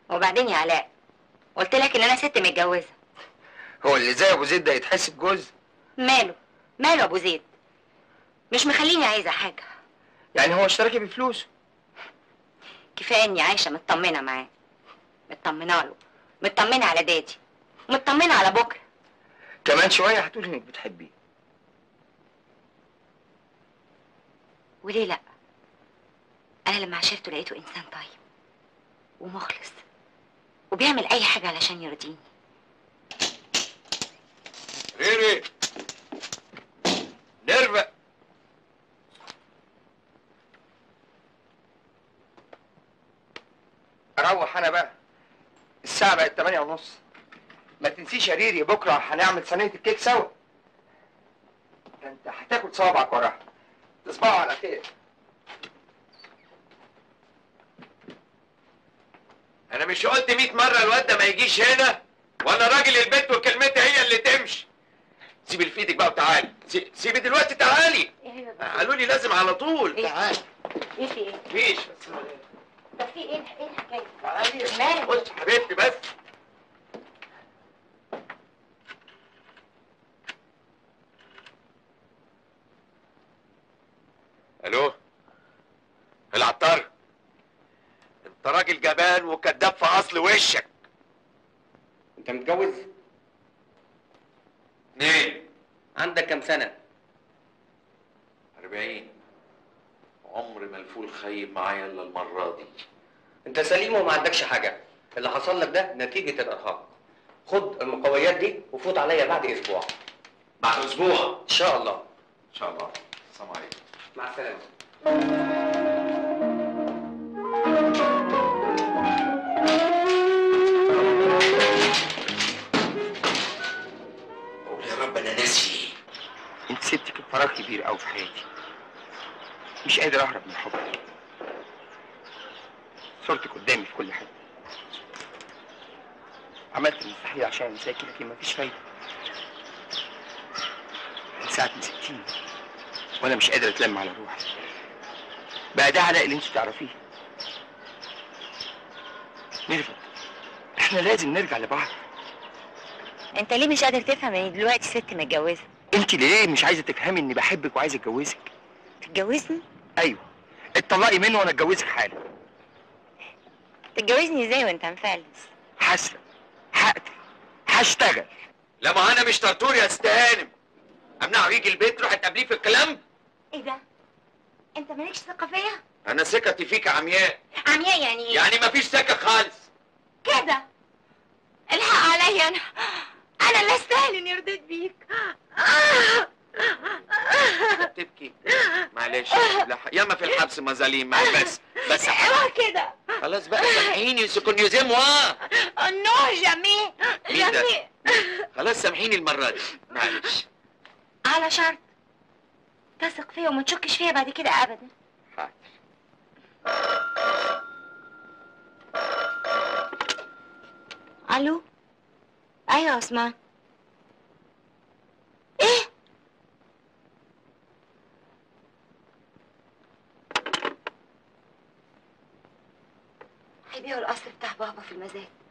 وبعدين يا علاء، قلت لك ان انا ست متجوزه. هو اللي زي ابو زيد ده يتحسب جوز؟ ماله ابو زيد؟ مش مخليني عايزه حاجه. يعني هو اشتراكي بفلوسه؟ كفايه اني عايشه مطمنه معاه، مطمنه له، مطمنه على دادي، مطمنه على بكره. كمان شويه هتقولي انك بتحبيه. وليه لا؟ انا لما عشرته لقيته انسان طيب ومخلص وبيعمل اي حاجه علشان يرضيني. ريري نرفق. اروح انا بقى، الساعه بقت 8:30. ما تنسيش يا ريري بكره هنعمل صينيه الكيك سوا. ده انت هتاكل صوابعك وراها. تصبحوا على خير. انا مش قلت 100 مره الواد ده ما يجيش هنا؟ وانا راجل البيت وكلمتي هي اللي تمشي. سيبي اللي في ايدك بقى وتعالي. سيبي دلوقتي تعالي. قالوا لي لازم على طول. تعالي. ايه في ايه؟ مفيش بس. طب في ايه الحكايه؟ تعالي. مالك؟ بص حبيبتي بس. الو العطار، انت راجل جبان وكذاب في اصل وشك. انت متجوز؟ اتنين. عندك كام سنة؟ 40. عمر ما الفول خيب معايا الا المره دي. انت سليم وما عندكش حاجة. اللي حصل لك ده نتيجة الارهاق. خد المقويات دي وفوت عليا بعد اسبوع. بعد اسبوع ان شاء الله. ان شاء الله. السلام عليكم. مع السلامة. قول يا رب انا ناسي. انت سبتك فراغ كبير قوي في حياتي، مش قادر اهرب من حبك. صورتك قدامي في كل حته. عملت المستحيل عشان انساكي لكن مفيش فايده. من ساعه ما سبتيني وانا مش قادر اتلم على روحي. بقى ده علاء اللي انت تعرفيه؟ ميرفت، احنا لازم نرجع لبعض. انت ليه مش قادر تفهم اني دلوقتي ست متجوزه؟ انت ليه مش عايزه تفهمي اني بحبك وعايزه اتجوزك؟ تتجوزني؟ ايوه، اتطلقي منه وانا اتجوزك حالا. تتجوزني ازاي وانت مفلس؟ هسرق، هقتل، هشتغل. لا ما انا مش طرطور يا ست هانم. امنعه يجي البيت تروح تقابليه في الكلام. ايه ده؟ انت مالكش ثقه فيا؟ انا ثقتي فيك عمياء. عمياء يعني ايه؟ يعني مفيش ثقه خالص. كده الحق عليا، انا اللي استاهل اني رضيت بيك. تبكي؟ معلش، ياما في الحبس مظاليم. بس اوعى كده. خلاص بقى سامحيني سكونيوزيم نو جميل مين ده؟ جميل. خلاص سامحيني المره دي معلش. على شرط تثق فيا وما تشكش فيا بعد كده ابدا. حاضر. الو. ايوه يا عثمان. ايه؟ هيبيعوا القصر بتاع بابا في المزاد.